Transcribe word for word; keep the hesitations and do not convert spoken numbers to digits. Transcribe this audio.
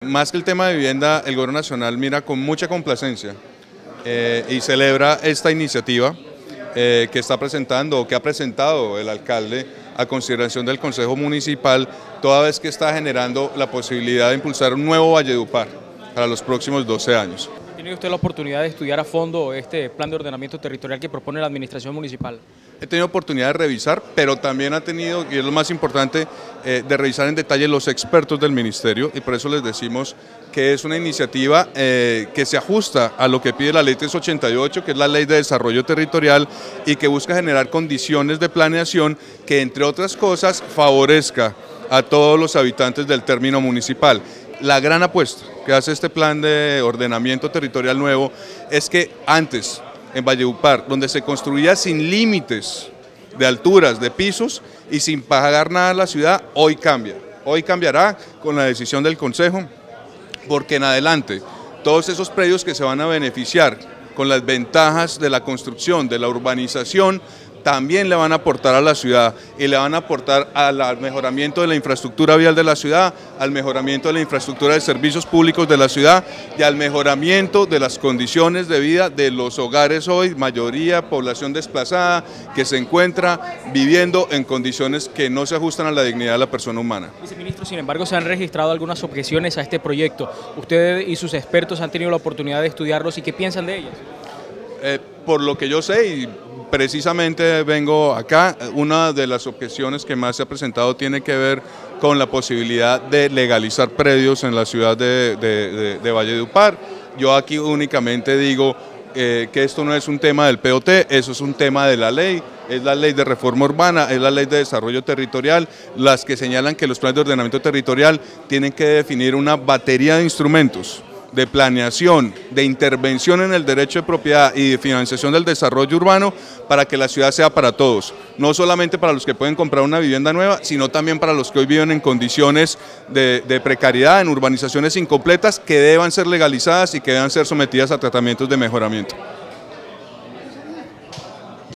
Más que el tema de vivienda, el Gobierno Nacional mira con mucha complacencia eh, y celebra esta iniciativa eh, que está presentando o que ha presentado el alcalde a consideración del Consejo Municipal, toda vez que está generando la posibilidad de impulsar un nuevo Valledupar para los próximos doce años. ¿Tiene usted la oportunidad de estudiar a fondo este plan de ordenamiento territorial que propone la administración municipal? He tenido oportunidad de revisar, pero también ha tenido, y es lo más importante, eh, de revisar en detalle los expertos del ministerio, y por eso les decimos que es una iniciativa eh, que se ajusta a lo que pide la ley trescientos ochenta y ocho, que es la ley de desarrollo territorial, y que busca generar condiciones de planeación que, entre otras cosas, favorezca a todos los habitantes del término municipal. La gran apuesta que hace este plan de ordenamiento territorial nuevo es que antes, en Valledupar, donde se construía sin límites de alturas, de pisos y sin pagar nada a la ciudad, hoy cambia. Hoy cambiará con la decisión del Consejo, porque en adelante todos esos predios que se van a beneficiar con las ventajas de la construcción, de la urbanización, también le van a aportar a la ciudad y le van a aportar al mejoramiento de la infraestructura vial de la ciudad, al mejoramiento de la infraestructura de servicios públicos de la ciudad y al mejoramiento de las condiciones de vida de los hogares hoy, mayoría población desplazada que se encuentra viviendo en condiciones que no se ajustan a la dignidad de la persona humana. Viceministro, sin embargo, se han registrado algunas objeciones a este proyecto. ¿Usted y sus expertos han tenido la oportunidad de estudiarlos y qué piensan de ellas? Eh, por lo que yo sé, y precisamente vengo acá, una de las objeciones que más se ha presentado tiene que ver con la posibilidad de legalizar predios en la ciudad de, de, de, de Valledupar. Yo aquí únicamente digo eh, que esto no es un tema del P O T, eso es un tema de la ley, es la ley de reforma urbana, es la ley de desarrollo territorial, las que señalan que los planes de ordenamiento territorial tienen que definir una batería de instrumentos de planeación, de intervención en el derecho de propiedad y de financiación del desarrollo urbano para que la ciudad sea para todos, no solamente para los que pueden comprar una vivienda nueva, sino también para los que hoy viven en condiciones de, de precariedad, en urbanizaciones incompletas que deban ser legalizadas y que deban ser sometidas a tratamientos de mejoramiento.